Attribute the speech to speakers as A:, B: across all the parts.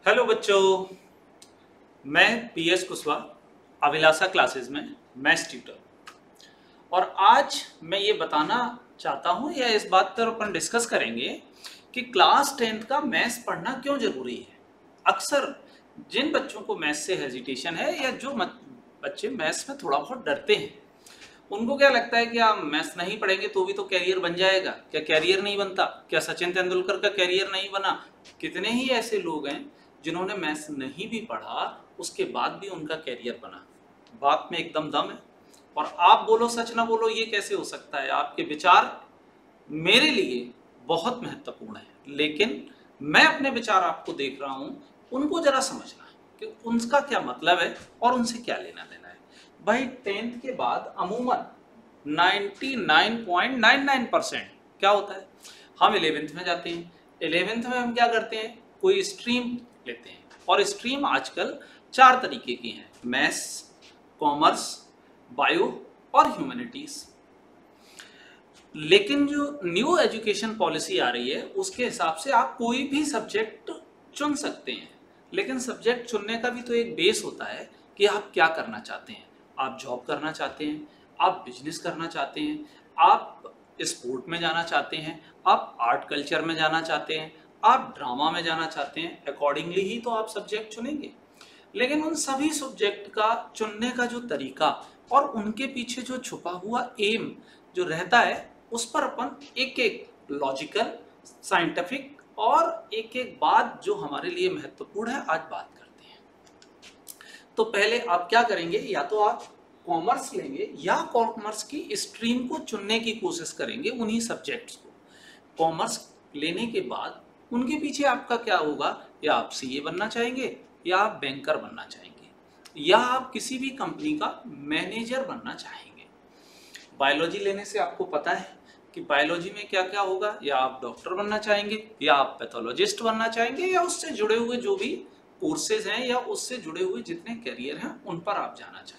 A: Hello बच्चों, मैं PS Kushwaha Abhilasha classes में मैथ्स ट्यूटर। और आज मैं ये बताना चाहता हूँ या इस बात पर अपन डिस्कस करेंगे कि क्लास 10th का मैथ्स पढ़ना क्यों ज़रूरी है। अक्सर जिन बच्चों को मैथ्स से हेजिटेशन है या जो बच्चे मैथ्स में थोड़ा बहुत डरते हैं, उनको क्या लगता है कि आप मैथ्स नहीं पढ़ेंगे तो भी तो कैरियर बन जाएगा। क्या कैरियर नहीं बनता? क्या सचिन तेंदुलकर का कैरियर नहीं बना? कितने ही ऐसे लोग हैं जिन्होंने मैथ्स नहीं भी पढ़ा, उसके बाद भी उनका कैरियर बना। बात में एकदम दम है। और आप बोलो सच ना बोलो, ये कैसे हो सकता है? आपके विचार मेरे लिए बहुत महत्वपूर्ण है, लेकिन मैं अपने विचार आपको देख रहा हूं, उनको जरा समझना कि उनका क्या मतलब है और उनसे क्या लेना देना है। भाई 10th के बाद अमूमन 99.99% क्या होता है, हम 11th में जाते हैं। 11th में हम क्या करते हैं, कोई स्ट्रीम लेते हैं। और स्ट्रीम आजकल 4 तरीके की हैं: मैथ्स, कॉमर्स, बायो और ह्यूमैनिटीज। लेकिन जो न्यू एजुकेशन पॉलिसी आ रही है उसके हिसाब से आप कोई भी सब्जेक्ट चुन सकते हैं, लेकिन सब्जेक्ट चुनने का भी तो एक बेस होता है कि आप क्या करना चाहते हैं। आप जॉब करना चाहते हैं, आप बिजनेस करना चाहते हैं, आप स्पोर्ट में जाना चाहते हैं, आप आर्ट कल्चर में जाना चाहते हैं, आप ड्रामा में जाना चाहते हैं। अकॉर्डिंगली ही तो आप सब्जेक्ट चुनेंगे। लेकिन उन सभी सब्जेक्ट का चुनने का जो तरीका और उनके पीछे जो छुपा हुआ एम जो रहता है, उस पर अपन एक एक लॉजिकल, साइंटिफिक और एक एक बात जो हमारे लिए महत्वपूर्ण है आज बात करते हैं। तो पहले आप क्या करेंगे, या तो आप कॉमर्स लेंगे या कॉमर्स की स्ट्रीम को चुनने की कोशिश करेंगे, उन्हीं सब्जेक्ट्स को। कॉमर्स लेने के बाद उनके पीछे आपका क्या होगा, या आप सीए बनना चाहेंगे, या आप बैंकर बनना चाहेंगे, या आप किसी भी कंपनी का मैनेजर बनना चाहेंगे। बायोलॉजी लेने से आपको पता है कि बायोलॉजी में क्या क्या होगा, या आप डॉक्टर बनना चाहेंगे, या आप पैथोलॉजिस्ट बनना चाहेंगे, या उससे जुड़े हुए जो भी कोर्सेज हैं या उससे जुड़े हुए जितने करियर हैं उन पर आप जाना चाहेंगे।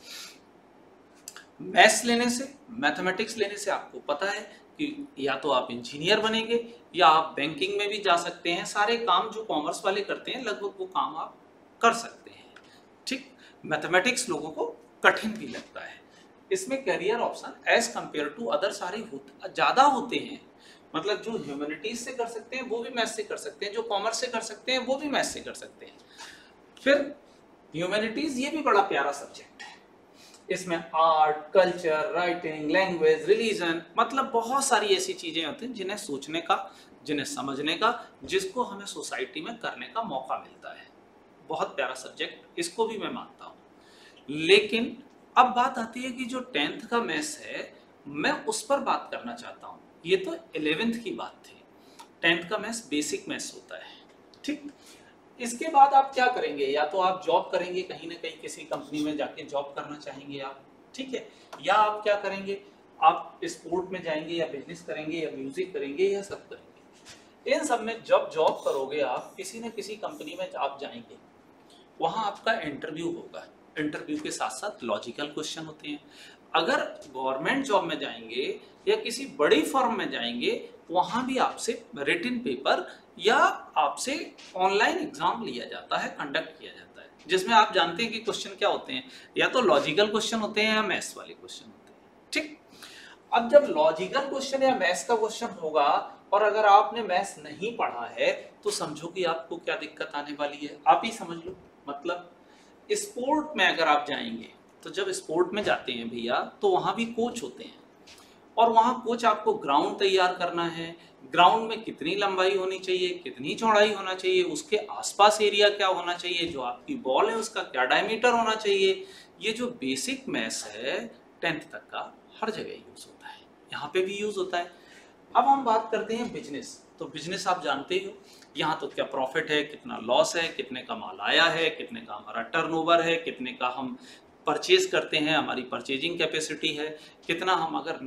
A: मैथ्स लेने से, मैथमेटिक्स लेने से आपको पता है कि या तो आप इंजीनियर बनेंगे या आप बैंकिंग में भी जा सकते हैं। सारे काम जो कॉमर्स वाले करते हैं लगभग वो काम आप कर सकते हैं। ठीक, मैथमेटिक्स लोगों को कठिन भी लगता है। इसमें career option as compare to other सारे ज़्यादा होते हैं। मतलब जो ह्यूमैनिटीज से कर सकते हैं वो भी मैथ्स से कर सकते हैं, जो कॉमर्स से कर सकते हैं वो भी मैथ्स से कर सकते हैं। फिर ह्यूमैनिटीज ये भी बड़ा प्यारा सब्जेक्ट है। इसमें art, culture, writing, language, religion, मतलब बहुत सारी ऐसी चीजें होती हैं जिन्हें सोचने का, जिन्हें समझने का, जिसको हमें सोसाइटी में करने का मौका मिलता है। बहुत प्यारा सब्जेक्ट, इसको भी मैं मानता हूँ। लेकिन अब बात आती है कि जो 10th का मैथ्स है, मैं उस पर बात करना चाहता हूँ। ये तो 11th की बात थी। 10th का मैथ्स बेसिक मैथ्स होता है। ठीक, इसके बाद आप क्या करेंगे, या तो आप जॉब करेंगे, कहीं ना कहीं किसी कंपनी में जाके जॉब करना चाहेंगे आप, ठीक है, या आप क्या करेंगे, आप स्पोर्ट में जाएंगे, या बिजनेस करेंगे, या म्यूजिक करेंगे, या सब करेंगे। इन सब में जब जॉब करोगे आप, किसी न किसी कंपनी में आप जाएंगे, वहां आपका इंटरव्यू होगा। इंटरव्यू के साथ साथ लॉजिकल क्वेश्चन होते हैं। अगर गवर्नमेंट जॉब में जाएंगे या किसी बड़ी फर्म में जाएंगे, वहां भी आपसे रिटन पेपर या आपसे ऑनलाइन एग्जाम लिया जाता है, कंडक्ट किया जाता है, जिसमें आप जानते हैं कि क्वेश्चन क्या होते हैं, या तो लॉजिकल क्वेश्चन होते हैं या मैथ्स वाले क्वेश्चन होते हैं। ठीक, अब जब लॉजिकल क्वेश्चन या मैथ्स का क्वेश्चन होगा और अगर आपने मैथ्स नहीं पढ़ा है, तो समझो कि आपको क्या दिक्कत आने वाली है। आप ही समझ लो। मतलब स्पोर्ट में अगर आप जाएंगे, तो जब स्पोर्ट में जाते हैं भैया, तो वहां भी कोच होते हैं, और वहां कोच आपको ग्राउंड तैयार करना है। ग्राउंड में कितनी लंबाई होनी चाहिए, कितनी चौड़ाई होना चाहिए, उसके आसपास एरिया क्या होना चाहिए, जो आपकी बॉल है उसका क्या डायमीटर होना चाहिए। ये जो बेसिक मैथ्स है 10th तक का, हर जगह यूज होता है, यहाँ पे भी यूज होता है। अब हम बात करते हैं बिजनेस। तो बिजनेस आप जानते ही हो, यहाँ तो क्या प्रॉफिट है, कितना लॉस है, कितने का माल आया है, कितने का हमारा टर्नओवर है, कितने का हम परचेज करते हैं, हमारी परचेजिंग कैपेसिटी है, कितना हम अगर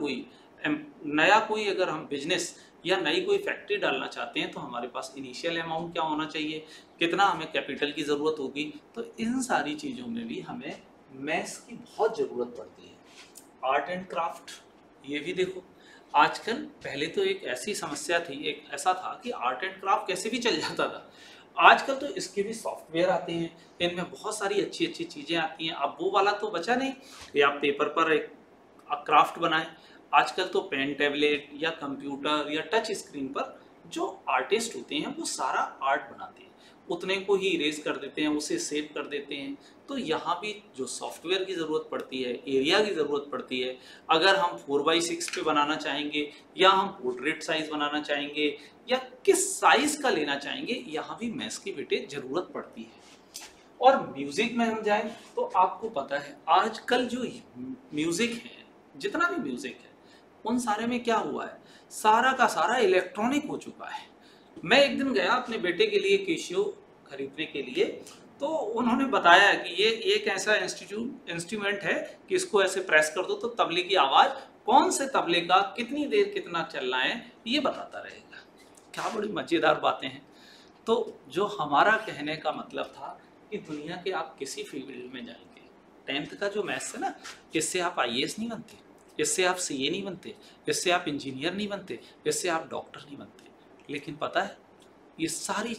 A: नया कोई अगर हम बिजनेस या नई कोई फैक्ट्री डालना चाहते हैं तो हमारे पास इनिशियल अमाउंट क्या होना चाहिए, कितना हमें कैपिटल की ज़रूरत होगी। तो इन सारी चीज़ों में भी हमें मैथ्स की बहुत ज़रूरत पड़ती है। आर्ट एंड क्राफ्ट, ये भी देखो आजकल, पहले तो एक ऐसी समस्या थी, एक ऐसा था कि आर्ट एंड क्राफ्ट कैसे भी चल जाता था। आजकल तो इसके भी सॉफ्टवेयर आते हैं, इनमें बहुत सारी अच्छी अच्छी चीज़ें आती हैं। अब वो वाला तो बचा नहीं कि आप पेपर पर एक क्राफ्ट बनाएं। आजकल तो पेन टैबलेट या कंप्यूटर या टच स्क्रीन पर जो आर्टिस्ट होते हैं वो सारा आर्ट बनाते हैं, उतने को ही इरेज कर देते हैं, उसे सेव कर देते हैं। तो यहाँ भी जो सॉफ्टवेयर की ज़रूरत पड़ती है, एरिया की ज़रूरत पड़ती है। अगर हम 4x6 पे बनाना चाहेंगे या हम पोर्ट्रेट साइज बनाना चाहेंगे या किस साइज का लेना चाहेंगे, यहाँ भी मैथ्स की बेटे ज़रूरत पड़ती है। और म्यूज़िक में हम जाएं तो आपको पता है आजकल जो म्यूज़िक है, जितना भी म्यूज़िक है, उन सारे में क्या हुआ है, सारा का सारा इलेक्ट्रॉनिक हो चुका है। मैं एक दिन गया अपने बेटे के लिए कैशियो खरीदने के लिए, तो उन्होंने बताया कि ये एक ऐसा इंस्ट्रूमेंट है कि इसको ऐसे प्रेस कर दो तो तबले की आवाज़ कौन से तबले का कितनी देर कितना चलना है ये बताता रहेगा। क्या बड़ी मज़ेदार बातें हैं। तो जो हमारा कहने का मतलब था कि दुनिया के आप किसी फील्ड में जाएंगे, 10th का जो मैथ्स है ना, इससे आप आईएएस नहीं बनते, इससे आप सीए नहीं बनते, इससे आप इंजीनियर नहीं बनते, इससे आप डॉक्टर नहीं बनते। लेकिन पता है ये सारी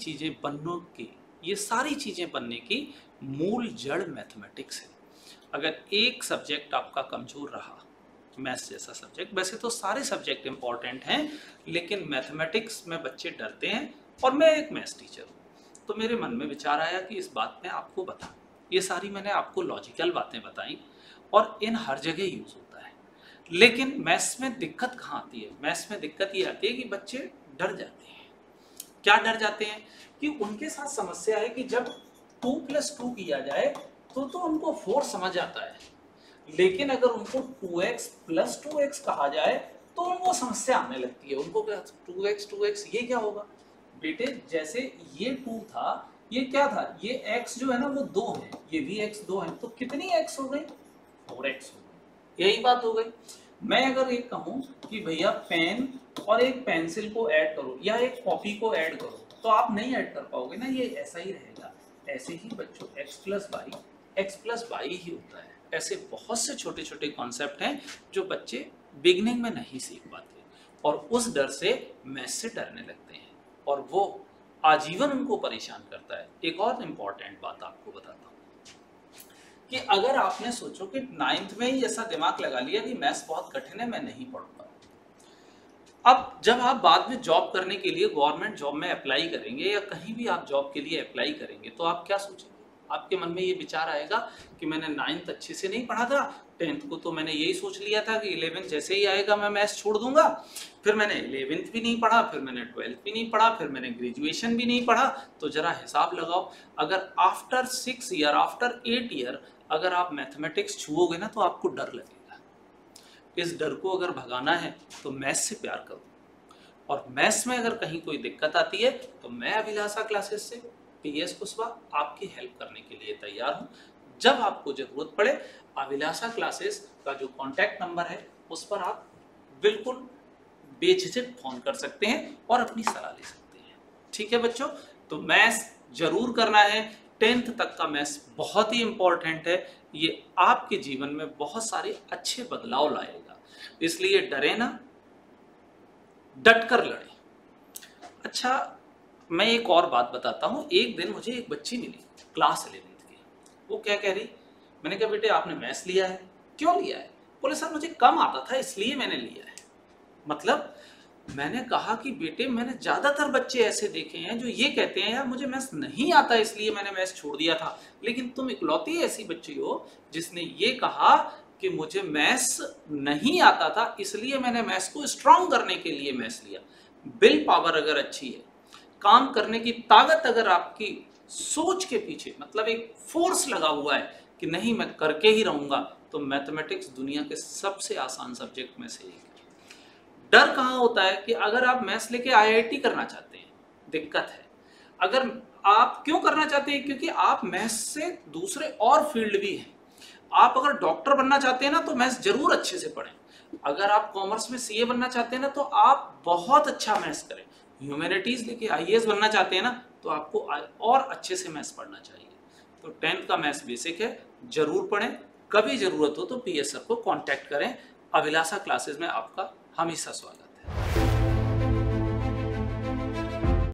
A: चीज़ें बनने की मूल जड़ मैथमेटिक्स है। अगर एक सब्जेक्ट आपका कमज़ोर रहा, मैथ्स जैसा सब्जेक्ट, वैसे तो सारे सब्जेक्ट इंपॉर्टेंट हैं लेकिन मैथमेटिक्स में बच्चे डरते हैं, और मैं एक मैथ्स टीचर हूँ तो मेरे मन में विचार आया कि इस बात में आपको बता, ये सारी मैंने आपको लॉजिकल बातें बताई और इन हर जगह यूज़ होता है। लेकिन मैथ्स में दिक्कत कहाँ आती है? मैथ्स में दिक्कत ये आती है कि बच्चे डर जाते हैं। क्या डर जाते हैं? कि उनके साथ समस्या है कि जब 2+2 किया जाए तो उनको 4 समझ आता है, लेकिन अगर उनको 2x + 2x कहा जाए तो उनको समस्या आने लगती है। उनको क्या 2x ये क्या होगा? बेटे जैसे ये 2 था, ये क्या था, ये x जो है ना वो 2 है, ये भी x 2 है, तो कितनी x हो गई? 4x हो गई। यही बात हो गई। मैं अगर एक कहूँ कि भैया पेन और एक पेंसिल को ऐड करो या एक कॉपी को ऐड करो, तो आप नहीं ऐड कर पाओगे ना, ये ऐसा ही रहेगा। ऐसे ही बच्चों x + y ही होता है। ऐसे बहुत से छोटे छोटे कॉन्सेप्ट हैं जो बच्चे बिगनिंग में नहीं सीख पाते और उस डर से मैथ्स से डरने लगते हैं और वो आजीवन उनको परेशान करता है। एक और इम्पॉर्टेंट बात आपको बताता हूँ कि अगर आपने सोचो कि 9th में ही ऐसा दिमाग लगा लिया कि मैथ्स बहुत कठिन है, मैं नहीं पढ़ूंगा, अब जब आप बाद में जॉब करने के लिए गवर्नमेंट जॉब में अप्लाई करेंगे या कहीं भी आप जॉब के लिए अप्लाई करेंगे तो आप क्या सोचेंगे? आपके मन में ये विचार आएगा कि मैंने 9th अच्छे से नहीं पढ़ा था, 10th को तो मैंने यही सोच लिया था कि 11th जैसे ही आएगा मैं मैथ्स छोड़ दूंगा, फिर मैंने 11th भी नहीं पढ़ा, फिर मैंने 12th भी नहीं पढ़ा, फिर मैंने ग्रेजुएशन भी नहीं पढ़ा। तो जरा हिसाब लगाओ, अगर आफ्टर 6 ईयर, आफ्टर 8 ईयर अगर आप मैथमेटिक्स छुओगे ना तो आपको डर लगेगा। इस डर को अगर भगाना है तो मैथ्स से प्यार करो, और मैथ्स में अगर कहीं कोई दिक्कत आती है तो मैं अभिलाषा क्लासेस से PS कुशवाहा आपकी हेल्प करने के लिए तैयार हूँ। जब आपको जरूरत पड़े अभिलाषा क्लासेस का जो कॉन्टैक्ट नंबर है उस पर आप बिल्कुल बेझिझक फोन कर सकते हैं और अपनी सलाह ले सकते हैं। ठीक है बच्चों, तो मैथ्स जरूर करना है। 10th तक का मैथ्स बहुत ही इंपॉर्टेंट है, ये आपके जीवन में बहुत सारे अच्छे बदलाव लाएगा, इसलिए डरे ना, डट कर लड़े। अच्छा, मैं एक और बात बताता हूँ। एक दिन मुझे एक बच्ची मिली क्लास 11th की, वो क्या कह रही, मैंने कहा बेटे आपने मैथ्स लिया है? क्यों लिया है? बोले सर मुझे कम आता था इसलिए मैंने लिया है। मतलब मैंने कहा कि बेटे मैंने ज़्यादातर बच्चे ऐसे देखे हैं जो ये कहते हैं यार मुझे मैथ्स नहीं आता इसलिए मैंने मैथ्स छोड़ दिया था, लेकिन तुम इकलौती ऐसी बच्ची हो जिसने ये कहा कि मुझे मैथ्स नहीं आता था इसलिए मैंने मैथ्स को स्ट्रॉन्ग करने के लिए मैथ्स लिया। विल पावर अगर अच्छी है, काम करने की ताकत अगर आपकी सोच के पीछे मतलब एक फोर्स लगा हुआ है कि नहीं मैं करके ही रहूंगा, तो मैथमेटिक्स दुनिया के सबसे आसान सब्जेक्ट में से एक है। डर कहाँ होता है कि अगर आप मैथ्स लेके IIT करना चाहते हैं, दिक्कत है। अगर आप क्यों करना चाहते हैं? क्योंकि आप मैथ्स से दूसरे और फील्ड भी हैं। आप अगर डॉक्टर बनना चाहते हैं ना तो मैथ्स जरूर अच्छे से पढ़ें। अगर आप कॉमर्स में CA बनना चाहते हैं ना तो आप बहुत अच्छा मैथ्स करें। ह्यूमैनिटीज लेके IAS बनना चाहते हैं ना तो आपको और अच्छे से मैथ्स पढ़ना चाहिए। तो 10th का मैथ्स बेसिक है, जरूर पढ़ें। कभी जरूरत हो तो PS सर को कांटेक्ट करें। अभिलाषा क्लासेस में आपका हमेशा स्वागत।